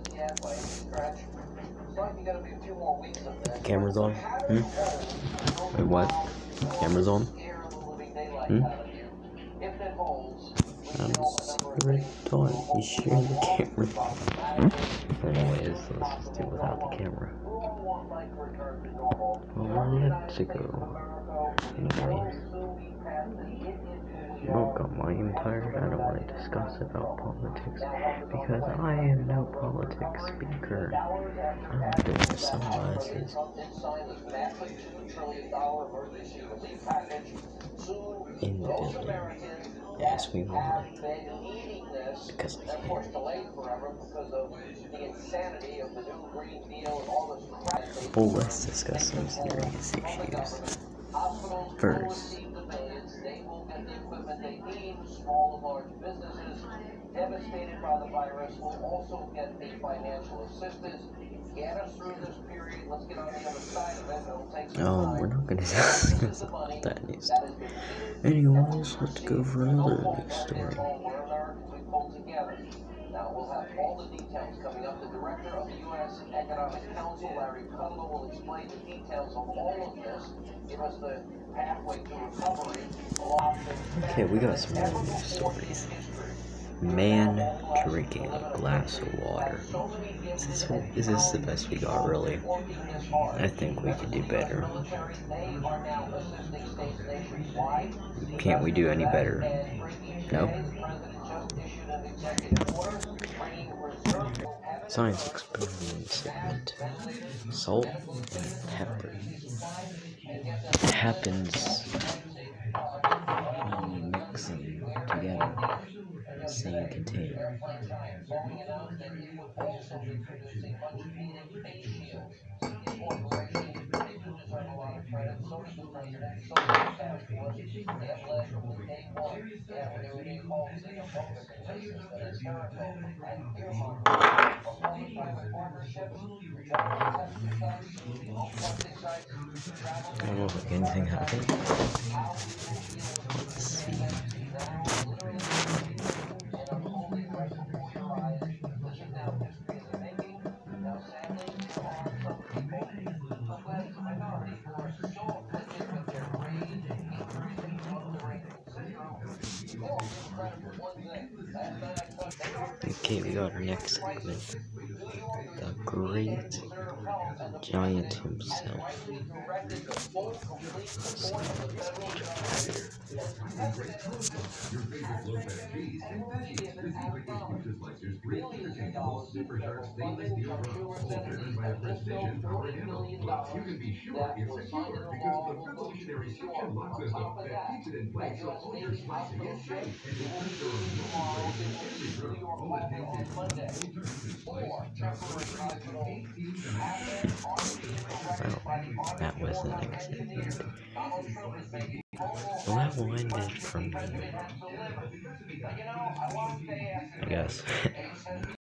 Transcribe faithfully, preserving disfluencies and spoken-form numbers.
Camera's on? Hmm? Wait, what? Camera's on? Hmm? I'm already done. He's sharing the camera. Anyways, let's just do it without the camera. Well, let's go. Anyways. Oh god, I am tired. I don't want to discuss about politics because I am no politics speaker. I'm doing sunglasses. In the building. Yes, we will. Because I can. Well, let's discuss some serious issues. First, devastated by the virus will also get a financial assistance. Get us through this period. Let's get on the other side of it. It'll take some um, we're not gonna discuss that news. Anyways, let's go for another news story. Now we'll have all the details coming up. The director of the U S Economic Council, Larry Kudlow, will explain the details of all of this. Give us the pathway to recovery. Okay, we got some more news stories. Man drinking a glass of water. Is this, is this the best we got, really? I think we could do better. Can't we do any better? No? Science experiment segment. Salt and pepper. It happens when you mix them together in the same container. I don't look like anything happened. Let's see. Okay, we got our next segment. The Great Giant himself. So, You can be sure it's secure because the revolutionary suction lock system that keeps it in place so all your slicing is safe and will keep your multi-trays in every room. All it takes is one full turn to slice, chop, or trays in eight easy matters. well, that was the next segment. Well, that will end it from me. I guess.